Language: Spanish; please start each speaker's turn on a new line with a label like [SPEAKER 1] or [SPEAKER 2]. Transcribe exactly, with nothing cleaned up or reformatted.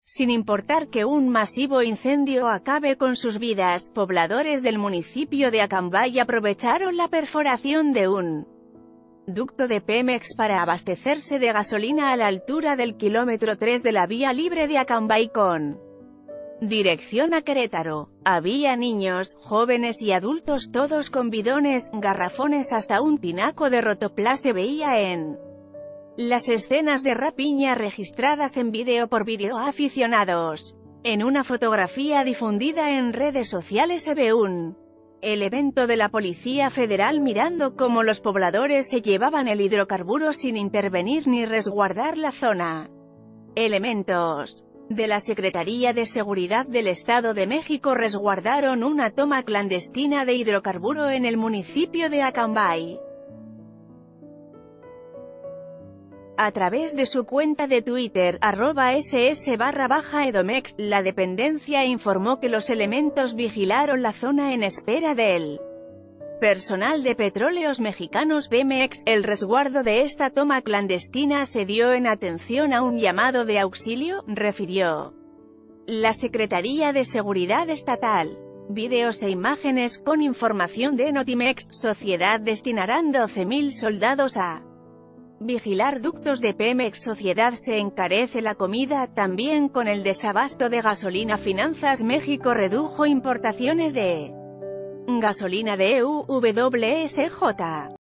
[SPEAKER 1] Sin importar que un masivo incendio acabe con sus vidas, pobladores del municipio de Acambay aprovecharon la perforación de un ducto de Pemex para abastecerse de gasolina a la altura del kilómetro tres de la vía libre de Acambay con dirección a Querétaro. Había niños, jóvenes y adultos, todos con bidones, garrafones, hasta un tinaco de rotoplas se veía en las escenas de rapiña registradas en vídeo por videoaficionados. En una fotografía difundida en redes sociales se ve un elemento de la Policía Federal mirando cómo los pobladores se llevaban el hidrocarburo sin intervenir ni resguardar la zona. Elementos de la Secretaría de Seguridad del Estado de México resguardaron una toma clandestina de hidrocarburo en el municipio de Acambay. A través de su cuenta de Twitter, arroba ss barra baja edomex, la dependencia informó que los elementos vigilaron la zona en espera del personal de Petróleos Mexicanos Pemex. El resguardo de esta toma clandestina se dio en atención a un llamado de auxilio, refirió la Secretaría de Seguridad Estatal. Videos e imágenes con información de Notimex. Sociedad destinarán doce mil soldados a vigilar ductos de Pemex. Sociedad se encarece la comida, también con el desabasto de gasolina. Finanzas México redujo importaciones de gasolina de E U W S J.